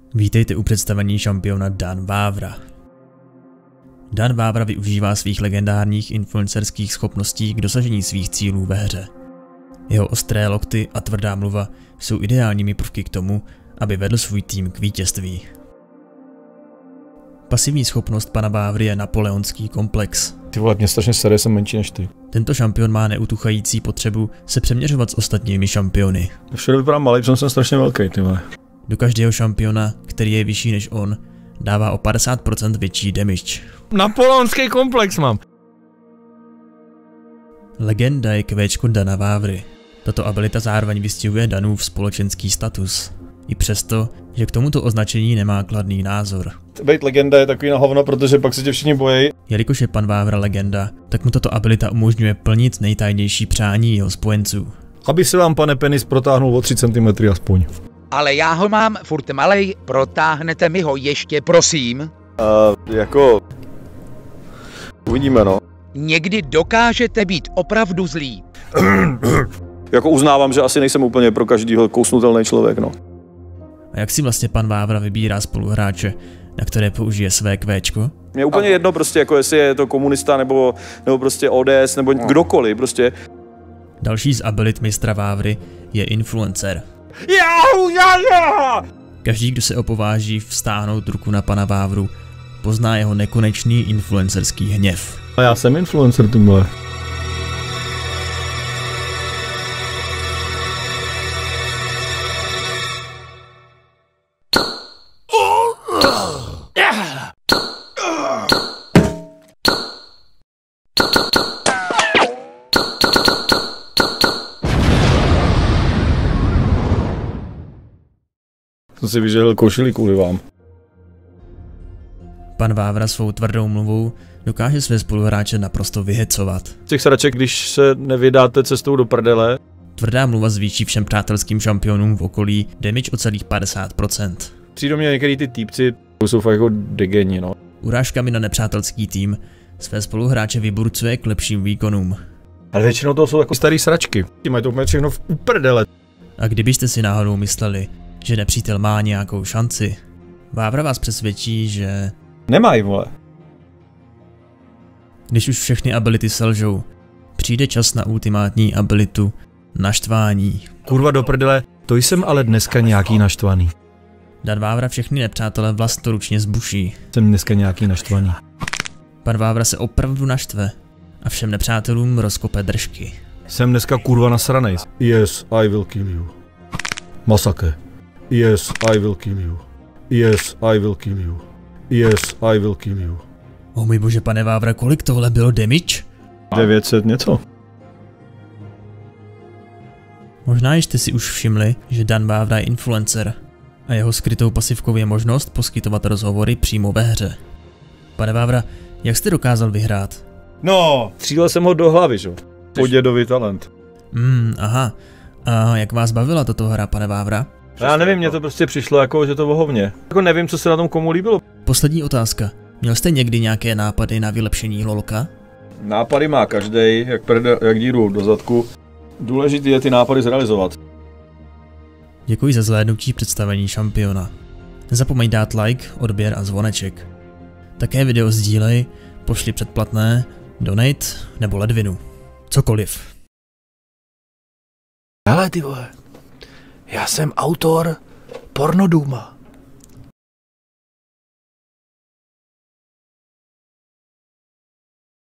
Vítejte u představení šampiona Dan Vávra. Dan Vávra využívá svých legendárních influencerských schopností k dosažení svých cílů ve hře. Jeho ostré lokty a tvrdá mluva jsou ideálními prvky k tomu, aby vedl svůj tým k vítězství. Pasivní schopnost pana Vávry je napoleonský komplex. Ty vole, mě strašně sere, jsem menší než ty. Tento šampion má neutuchající potřebu se přeměřovat s ostatními šampiony. Všude vypadám malý, protože jsem strašně velký, ty vole. Do každého šampiona, který je vyšší než on, dává o 50% větší damage. Napoleonský komplex mám. Legenda je kvéčko Dana Vávry. Tato abilita zároveň vystihuje Danův společenský status. I přesto, že k tomuto označení nemá kladný názor. Být legenda je takový na hovno, protože pak se tě všichni bojí. Jelikož je pan Vávra legenda, tak mu tato abilita umožňuje plnit nejtajnější přání jeho spojenců. Aby se vám, pane penis, protáhnul o 3 cm aspoň. Ale já ho mám furt malej, protáhnete mi ho ještě, prosím. Jako... Uvidíme, no. Někdy dokážete být opravdu zlý. Jako uznávám, že asi nejsem úplně pro každýho kousnutelný člověk, no. A jak si vlastně pan Vávra vybírá spoluhráče, na které použije své kvéčko? Mě je úplně jedno prostě, jako jestli je to komunista, nebo prostě ODS, nebo kdokoliv, prostě. Další z abilit mistra Vávry je influencer. Každý, kdo se opováží vztáhnout ruku na pana Vávru, pozná jeho nekonečný influencerský hněv. A já jsem influencer, ty vole. Jsem si vyžehl košili kvůli vám. Pan Vávra svou tvrdou mluvou dokáže své spoluhráče naprosto vyhecovat. Z těch sraček, když se nevydáte cestou do prdele. Tvrdá mluva zvýší všem přátelským šampionům v okolí damage o celých 50%. Přijdou mě některý ty týpci, jsou fakt jako degeni, no. Urážkami na nepřátelský tým své spoluhráče vyburcuje k lepším výkonům. Ale většinou to jsou jako starý sračky. Ty mají to úplně všechno v uprdele. A kdybyste si náhodou mysleli, že nepřítel má nějakou šanci, Vávra vás přesvědčí, že... Nemají, vole. Když už všechny ability selžou, přijde čas na ultimátní abilitu naštvání. Kurva do prdele, to jsem ale dneska nějaký naštvaný. Dan Vávra všechny nepřátele vlastoručně zbuší. Jsem dneska nějaký naštvaný. Pan Vávra se opravdu naštve a všem nepřátelům rozkope držky. Jsem dneska kurva nasranej. Yes, I will kill you. Masake. Yes, I will kill you. Yes, I will kill you. Yes, I will kill you. O můj bože, pane Vávra, kolik tohle bylo damage? 900 něco. Možná jste si už všimli, že Dan Vávra je influencer a jeho skrytou pasivkou je možnost poskytovat rozhovory přímo ve hře. Pane Vávra, jak jste dokázal vyhrát? No, střílel jsem ho do hlavy, že? Podědový talent. Aha. A jak vás bavila tato hra, pane Vávra? Já nevím, mně to prostě přišlo jako, že to vohovně. Jako nevím, co se na tom komu líbilo. Poslední otázka. Měl jste někdy nějaké nápady na vylepšení lolka? Nápady má každej, jak díru do zadku. Důležité je ty nápady zrealizovat. Děkuji za zhlédnutí představení šampiona. Nezapomeň dát like, odběr a zvoneček. Také video sdílej, pošli předplatné, donate nebo ledvinu. Cokoliv. Hele ty vole, já jsem autor Pornoduma.